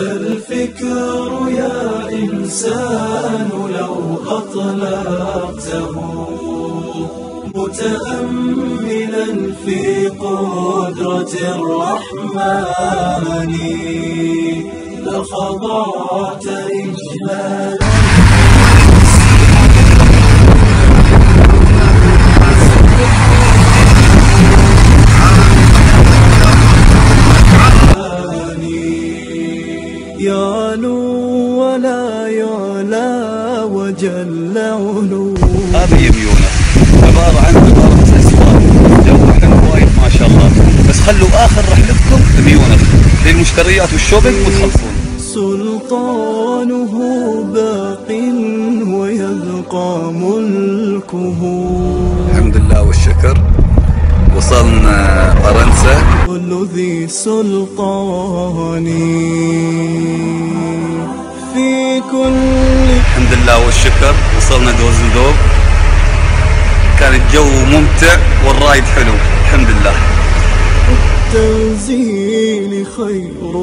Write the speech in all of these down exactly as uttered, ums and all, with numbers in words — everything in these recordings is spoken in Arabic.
الفكر يا إنسان لو أطلقته متأملا في قدرة الرحمن لخضعت إجلالا. يعلو ولا يعلى وجل علو. هذه يميونه عباره عن عباره اسواق جو حلو وايد ما شاء الله، بس خلوا اخر رحلتكم ميونه للمشتريات والشوبينج وتخلصون. سلطانه باق ويبقى ملكه. الحمد لله والشكر وصلنا فرنسا. كل ذي سلطان في كل. الحمد لله والشكر وصلنا دوزلدورف، كان الجو ممتع والرايد حلو الحمد لله. التنزيل خير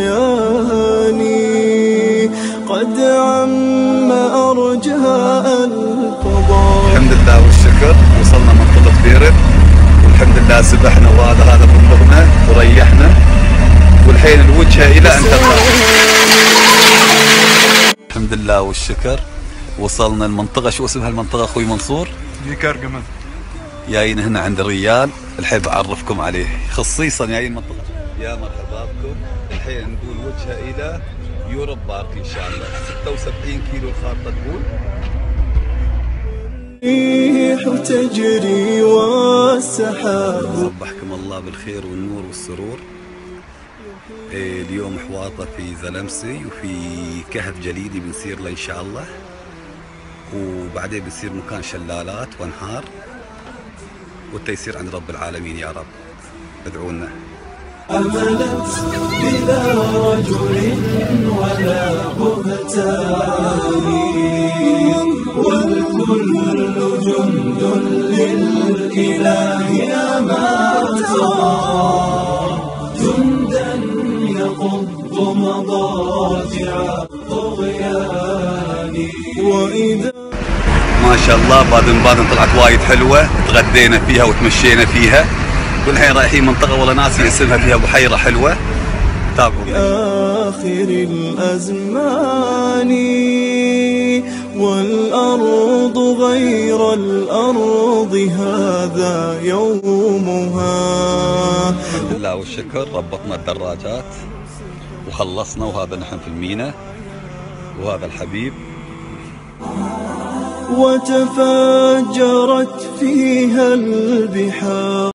بياني قد عم أرجاء الفضاء. الحمد لله والشكر وصلنا منطقة بيرب والحمد لله سبحنا وهذا هذا فندقنا وريحنا، والحين الوجهة إلى أن تلقى. الحمد لله والشكر وصلنا المنطقة، شو اسمها المنطقة أخوي منصور؟ ديكارجمن. جايين هنا عند الريال، الحين بعرفكم عليه خصيصا جايين منطقة. يا مرحبا بكم. الحين نقول وجهة إلى يوروب بارك إن شاء الله. ستة وسبعين كيلو الخارطة تقول. الريح تجري والسحاب. صبحكم الله بالخير والنور والسرور. إيه اليوم حواطة في زلمسي وفي كهف جليدي بنسير له إن شاء الله، وبعدين بنسير مكان شلالات وانهار، والتيسير عند رب العالمين يا رب. ادعونا. عملت بلا رجل ولا بهتان والكل جند للإله أما ترى جندا يقض مضاجع الطغيان. وإذا ما شاء الله بادن بادن طلعت وايد حلوة، تغدينا فيها وتمشينا فيها، والحين رايحين منطقة والله ناسي اسمها، فيها بحيرة حلوة. تابعوا. آخر الأزمان والأرض غير الأرض هذا يومها. الحمد لله والشكر ربطنا الدراجات وخلصنا، وهذا نحن في المينا وهذا الحبيب. وتفجرت فيها البحار.